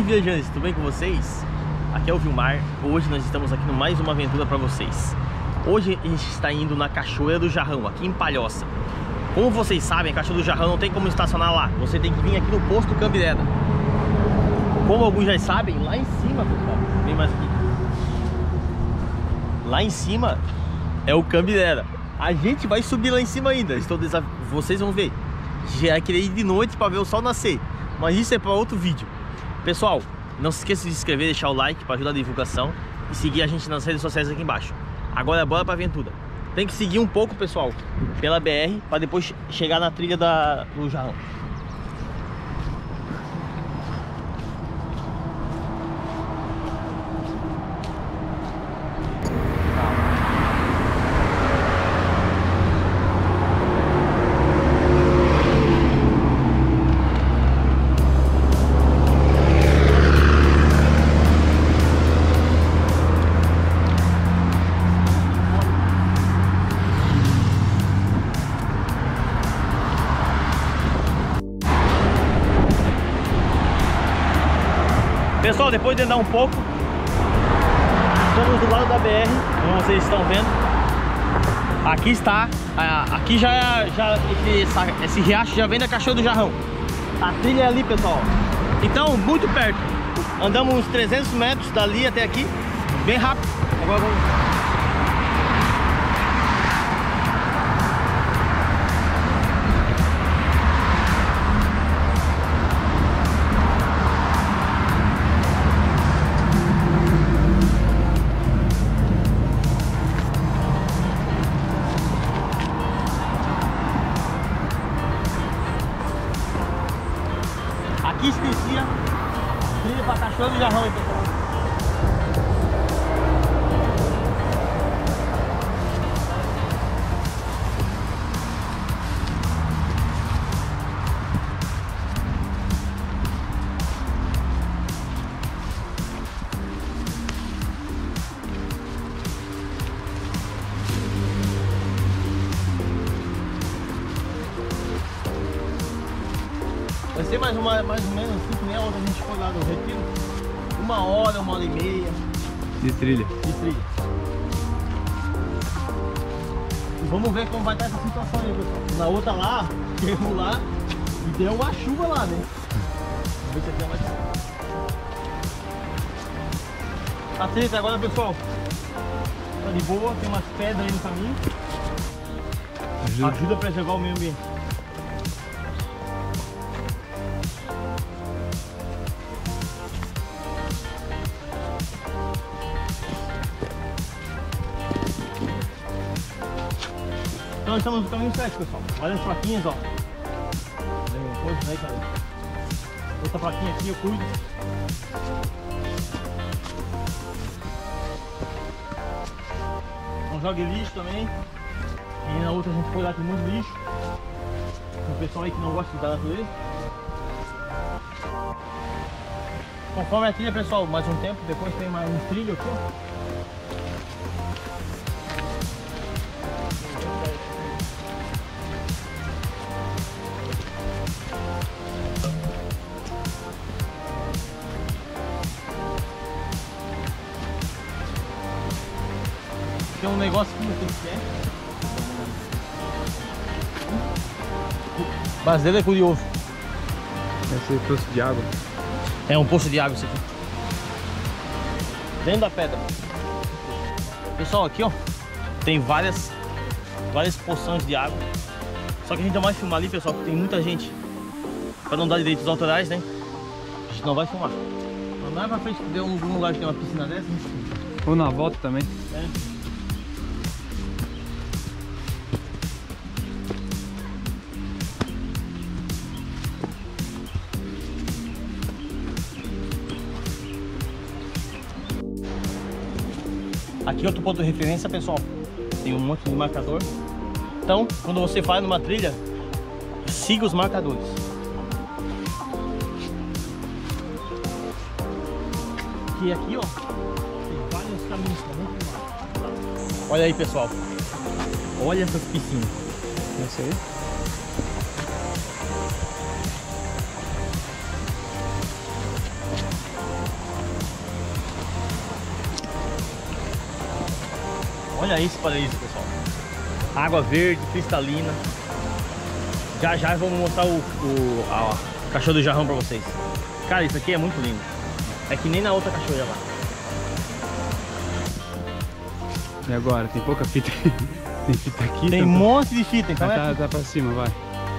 aí, viajantes, tudo bem com vocês? Aqui é o Vilmar. Hoje nós estamos aqui no mais uma aventura para vocês. Hoje a gente está indo na Cachoeira do Jarrão, aqui em Palhoça. Como vocês sabem, a Cachoeira do Jarrão não tem como estacionar lá. Você tem que vir aqui no posto Cambireda. Como alguns já sabem, lá em cima, pessoal, vem mais aqui. Lá em cima é o Cambireda. A gente vai subir lá em cima ainda. Vocês vão ver. Já querer ir de noite para ver o sol nascer. Mas isso é para outro vídeo. Pessoal, não se esqueça de se inscrever, deixar o like para ajudar a divulgação e seguir a gente nas redes sociais aqui embaixo. Agora bora pra aventura. Tem que seguir um pouco, pessoal, pela BR para depois chegar na trilha do Jarrão. Pessoal, depois de andar um pouco, estamos do lado da BR, como vocês estão vendo. Aqui está, aqui esse riacho já vem da Cachoeira do Jarrão. A trilha é ali, pessoal. Então, muito perto. Andamos uns 300 metros dali até aqui, bem rápido. Agora vamos... Aqui se inicia trilha para Cachoeira do Jarrão, hein, pessoal. Vai ser mais ou menos 5 meia hora a gente for lá no retiro. 1 hora e meia de trilha. E vamos ver como vai estar essa situação aí, pessoal. Na outra lá, chegamos lá e deu uma chuva lá, né? Vamos ver se aqui é mais... A trilha agora, pessoal, tá de boa, tem umas pedras aí no caminho. Ajuda a preservar o meio ambiente. Então estamos no caminho certo, pessoal. Olha as plaquinhas, ó. Outra plaquinha aqui, eu cuido. Não jogue lixo também. E na outra a gente foi lá, tem muito lixo. Tem pessoal aí que não gosta da natureza. Conforme a trilha, pessoal, mais um tempo, depois tem mais um trilho aqui, ó. Tem um negócio aqui, não sei o que é. Brasileiro é curioso. Esse é o poço de água. É um poço de água isso aqui. Dentro da pedra. Pessoal, aqui ó, tem várias poções de água. Só que a gente não vai filmar ali, pessoal, porque tem muita gente. Para não dar direitos autorais, né? A gente não vai filmar. Não vai pra frente que deu algum lugar que tem uma piscina dessa, né? Ou na volta também. É. Aqui outro ponto de referência, pessoal, tem um monte de marcador. Então, quando você vai numa trilha, siga os marcadores. E aqui, ó, tem vários caminhos também. Olha aí, pessoal. Olha essas piscinas. Esse aí? Olha isso, pessoal. Água verde, cristalina. Já já vamos mostrar a cachoeira do Jarrão pra vocês. Cara, isso aqui é muito lindo. É que nem na outra cachoeira lá. E agora? Tem pouca fita. Tem fita aqui. Tem um monte de fita, então tá pra cima, vai.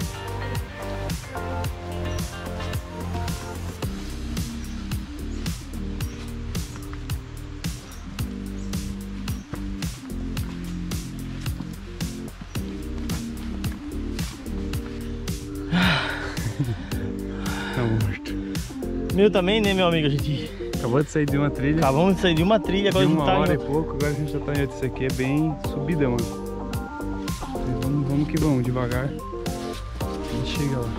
Tá morto. Meu também, né, meu amigo? A gente acabou de sair de uma trilha. Acabamos de sair de uma trilha, agora de a gente tá uma hora e pouco, agora a gente já tá em outra. Isso aqui é bem subida, mano. Vamos que vamos, devagar. A gente chega lá.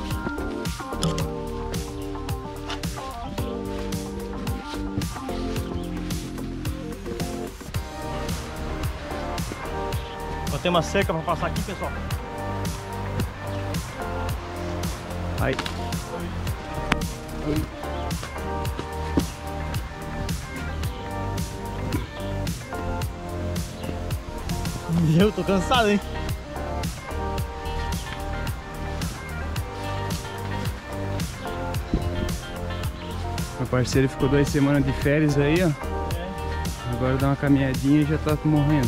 Só tem uma cerca pra passar aqui, pessoal. Ai. Eu tô cansado, hein? Meu parceiro ficou 2 semanas de férias aí, ó. Agora dá uma caminhadinha e já tá morrendo.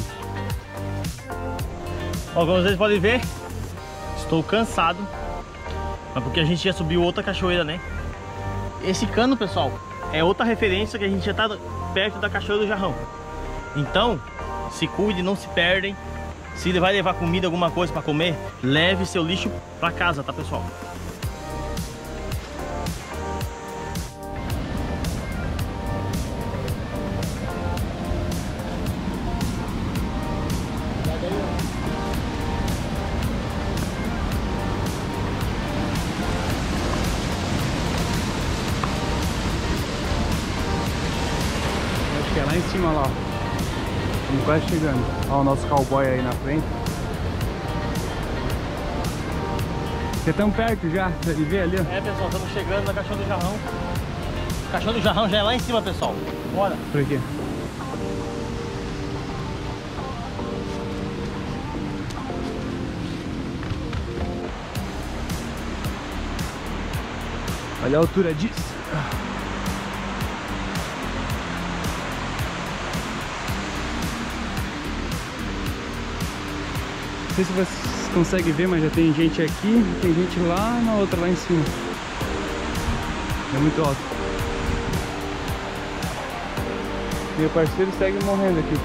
Ó, como vocês podem ver, estou cansado. Mas porque a gente já subiu outra cachoeira, né? Esse cano, pessoal, é outra referência que a gente já tá perto da cachoeira do Jarrão. Então, se cuide, não se perdem. Se ele vai levar comida, alguma coisa para comer, leve seu lixo para casa, tá, pessoal? Acho que é lá em cima, lá, ó. Estamos quase chegando. Olha o nosso cowboy aí na frente. Vocês estão perto já de ver ali, ó. É, pessoal, estamos chegando na Cachoeira do Jarrão. A Cachoeira do Jarrão já é lá em cima, pessoal. Bora. Por aqui. Olha a altura disso. Não sei se vocês conseguem ver, mas já tem gente aqui, tem gente lá na outra, lá em cima. É muito alto. Meu parceiro segue morrendo aqui.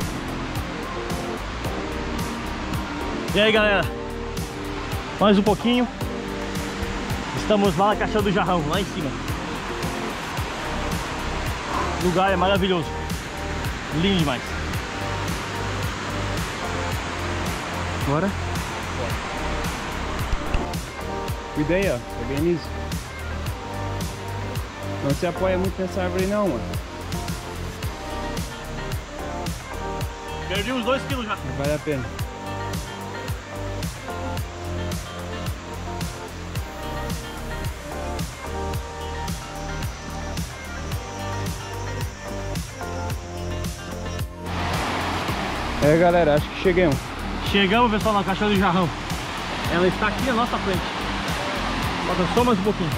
E aí, galera? Mais um pouquinho. Estamos lá na Cachoeira do Jarrão, lá em cima. O lugar é maravilhoso. Lindo demais. Bora? Cuida aí, ó. É bem nisso. Não se apoia muito nessa árvore não, mano. Perdi uns 2 quilos já. Não vale a pena. É, galera, acho que chegamos. Chegamos, pessoal, na Cachoeira do Jarrão. Ela está aqui na nossa frente. Falta só mais um pouquinho.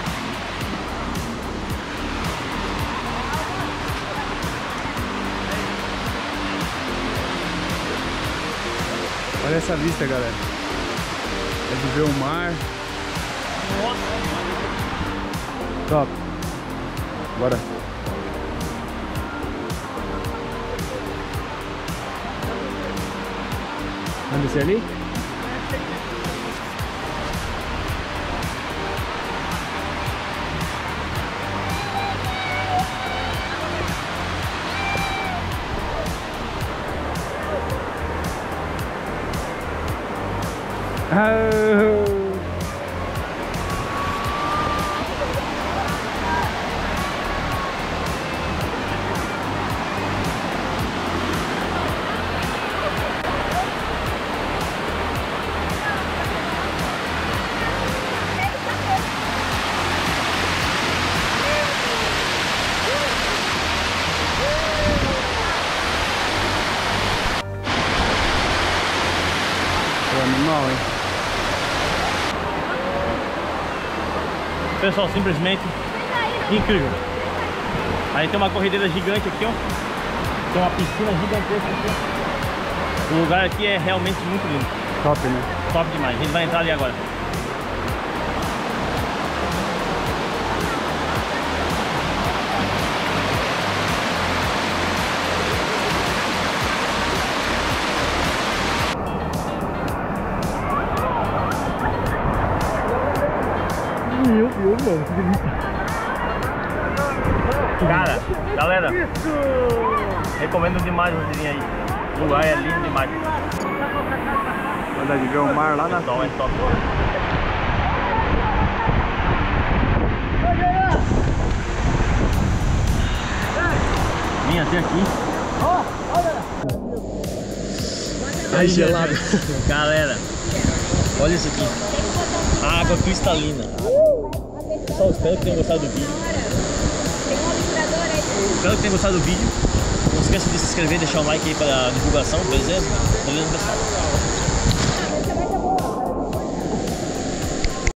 Olha essa vista, galera. É de ver o mar. Top. Bora. Vamos descer ali? Oh. animal, hein? Pessoal, simplesmente incrível. Aí tem uma corredeira gigante aqui, ó. Tem uma piscina gigantesca aqui. O lugar aqui é realmente muito lindo. Top, né? Top demais. A gente vai entrar ali agora. Meu Deus, mano, que delícia. Cara, galera, recomendo demais você vir aí. O lugar é lindo demais. Olha de ver o mar lá na frente. É top. Vem até aqui. Ai, gelado. Galera, olha isso aqui. Água cristalina. Pessoal, espero que tenham gostado do vídeo. Espero que tenham gostado do vídeo. Não esqueça de se inscrever e deixar um like aí para a divulgação, beleza? Beleza, pessoal?